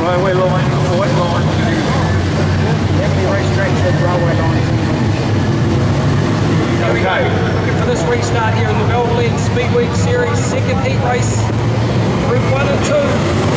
railway line, white line. How many racetracks have railway lines? Here we go. Looking for this restart here in the Saloon Speedweek Series, second heat race, Group 1 and 2.